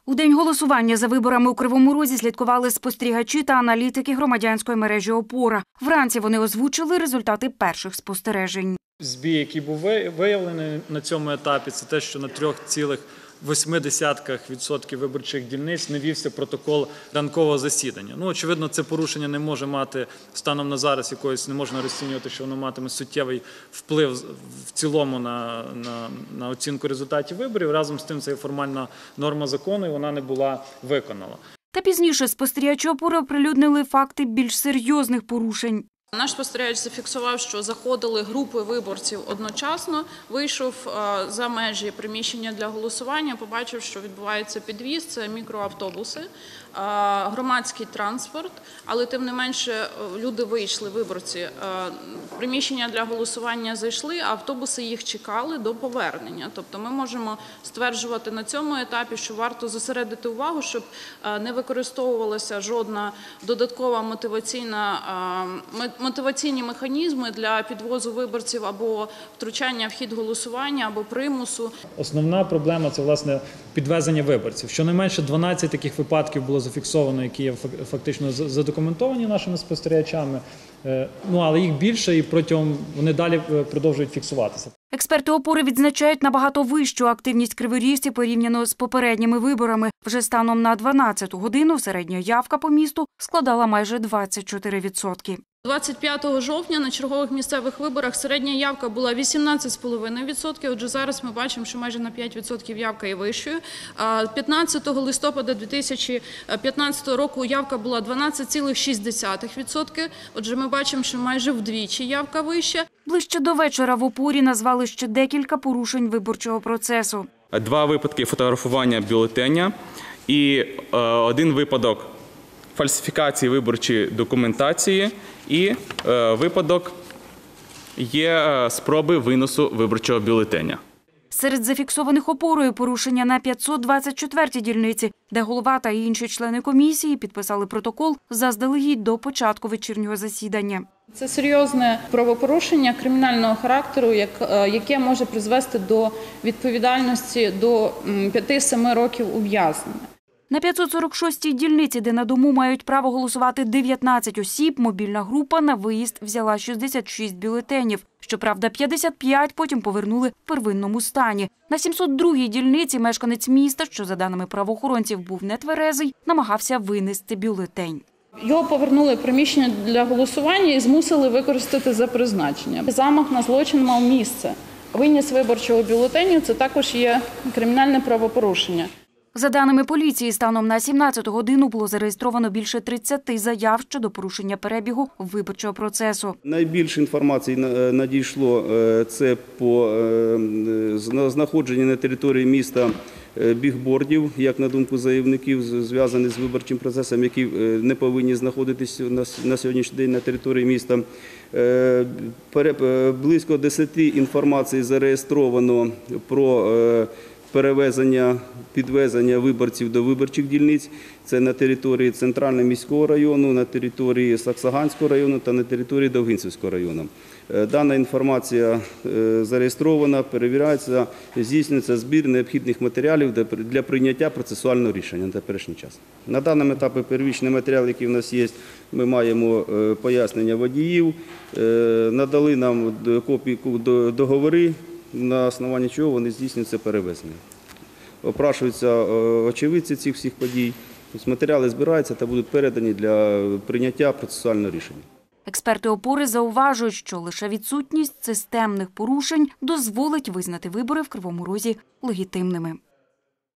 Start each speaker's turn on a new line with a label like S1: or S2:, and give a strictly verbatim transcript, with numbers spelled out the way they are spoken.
S1: У день голосування за виборами у Кривому Розі слідкували спостерігачі та аналітики громадянської мережі «Опора». Вранці вони озвучили результати перших спостережень.
S2: Збій, який був виявлений на цьому етапі, це те, що на трьох цілих восьми десятках відсотків виборчих дільниць не вівся протокол ранкового засідання. Ну, очевидно, це порушення не може мати, станом на зараз якоїсь, не можна розцінювати, що воно матиме суттєвий вплив в цілому на, на, на оцінку результатів виборів. Разом з тим, це є формальна норма закону, і вона не була виконана.
S1: Та пізніше спостерігачі «Опори» оприлюднили факти більш серйозних порушень.
S3: Наш спостерігач зафіксував, що заходили групи виборців одночасно, вийшов за межі приміщення для голосування, побачив, що відбувається підвіз, це мікроавтобуси, громадський транспорт, але тим не менше люди вийшли, виборці, в приміщення для голосування зайшли, а автобуси їх чекали до повернення. Тобто ми можемо стверджувати на цьому етапі, що варто зосередити увагу, щоб не використовувалася жодна додаткова мотиваційна мотиваційні механізми для підвозу виборців або втручання в хід голосування, або примусу.
S2: Основна проблема – це, власне, підвезення виборців. Щонайменше дванадцять таких випадків було зафіксовано, які є фактично задокументовані нашими спостерігачами. Ну, але їх більше і протягом вони далі продовжують фіксуватися.
S1: Експерти «Опори» відзначають набагато вищу активність криворіжців порівняно з попередніми виборами. Вже станом на дванадцяту годину середня явка по місту складала майже двадцять чотири відсотки.
S3: двадцять п'ятого жовтня на чергових місцевих виборах середня явка була вісімнадцять цілих п'ять десятих відсотка. Отже, зараз ми бачимо, що майже на п'ять відсотків явка є вищою. п'ятнадцятого листопада дві тисячі п'ятнадцятого року явка була дванадцять цілих шість десятих відсотка. Отже, ми бачимо, що майже вдвічі явка вища.
S1: Ближче до вечора в «Опорі» назвали ще декілька порушень виборчого процесу.
S4: Два випадки фотографування бюлетеня і е, один випадок фальсифікації виборчої документації і е, випадок є спроби виносу виборчого бюлетеня.
S1: Серед зафіксованих «Опорою» порушення на п'ятсот двадцять четвертій дільниці, де голова та інші члени комісії підписали протокол заздалегідь до початку вечірнього засідання.
S3: Це серйозне правопорушення кримінального характеру, яке може призвести до відповідальності до п'яти-семи років ув'язнення.
S1: На п'ятсот сорок шостій дільниці, де на дому мають право голосувати дев'ятнадцять осіб, мобільна група на виїзд взяла шістдесят шість бюлетенів. Щоправда, п'ятдесят п'ять потім повернули в первинному стані. На сімсот другій дільниці мешканець міста, що за даними правоохоронців був нетверезий, намагався винести бюлетень.
S3: Його повернули в приміщення для голосування і змусили використати за призначенням. Замах на злочин мав місце. Виніс виборчого бюлетеню – це також є кримінальне правопорушення.
S1: За даними поліції, станом на сімнадцяту годину було зареєстровано більше тридцяти заяв щодо порушення перебігу виборчого процесу.
S5: Найбільше інформації надійшло це по знаходженню на території міста бігбордів, як на думку заявників, зв'язаних з виборчим процесом, які не повинні знаходитися на сьогоднішній день на території міста. Близько десяти інформацій зареєстровано про перевезення, підвезення виборців до виборчих дільниць. Це на території Центрального міського району, на території Саксаганського району та на території Довгинцівського району. Дана інформація зареєстрована, перевіряється, здійснюється збір необхідних матеріалів для прийняття процесуального рішення на теперішній час. На даному етапі первічний матеріал, який в нас є, ми маємо пояснення водіїв, надали нам копії договори, на основанні чого вони здійснюються перевезення. Опрашуються очевидці цих всіх подій. Матеріали збираються та будуть передані для прийняття процесуального рішення.
S1: Експерти «Опори» зауважують, що лише відсутність системних порушень дозволить визнати вибори в Кривому Розі легітимними.